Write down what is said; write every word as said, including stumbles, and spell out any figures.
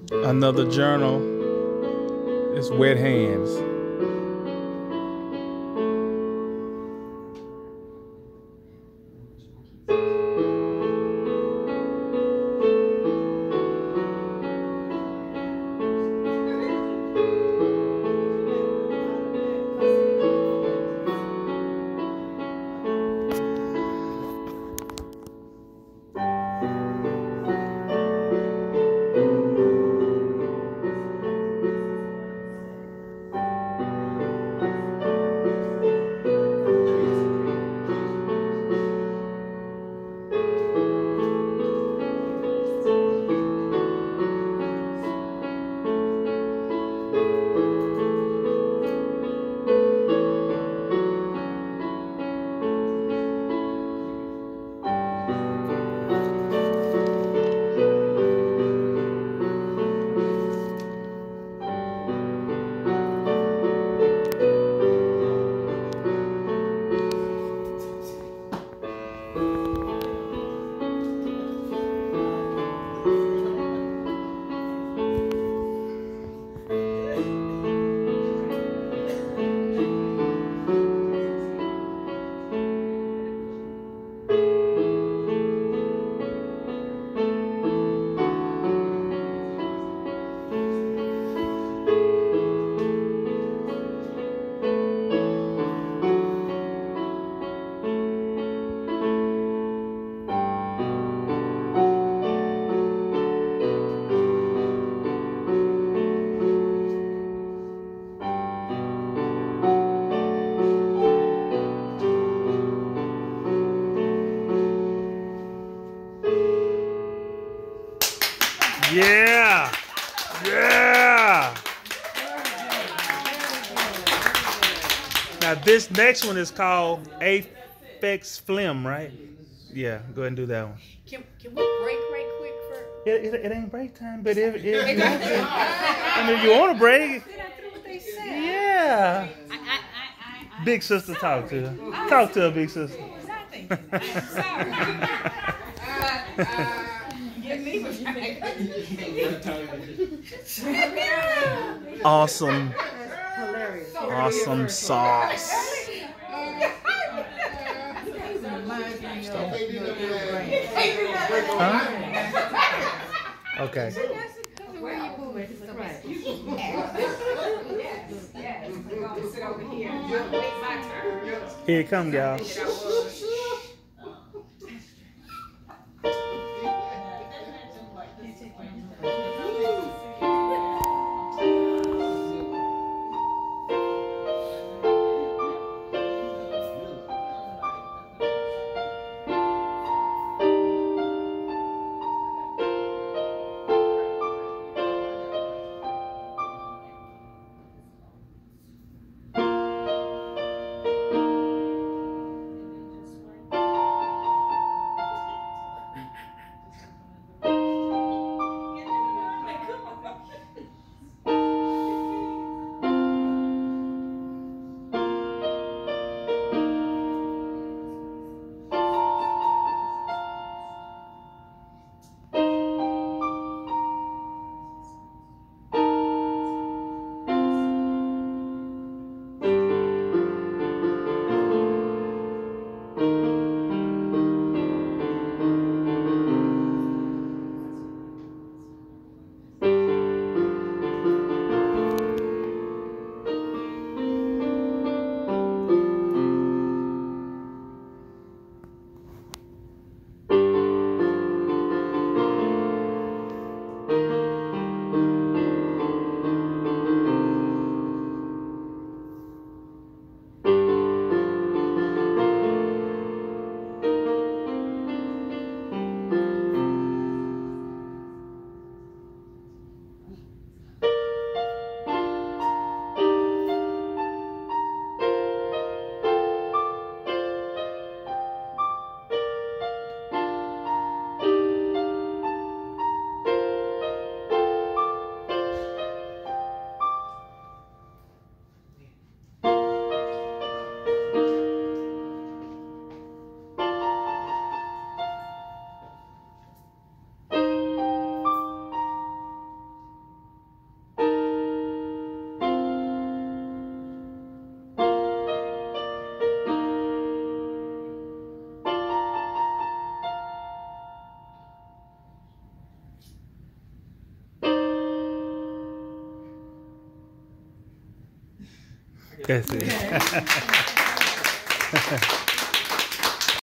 Another journal is Wet Hands. Yeah, yeah. Now this next one is called Apex Phlegm, right? Yeah, go ahead and do that one. Can, can we break right quick for? It, it, it ain't break time, but if, if you want to, I mean, if you want to break, yeah. I, I, I, I, Big sister, talk to her. Talk to her, big sister. Nothing. I'm sorry. uh, uh, give me Awesome, awesome sauce. Huh? Okay. Here it come, y'all. That's it.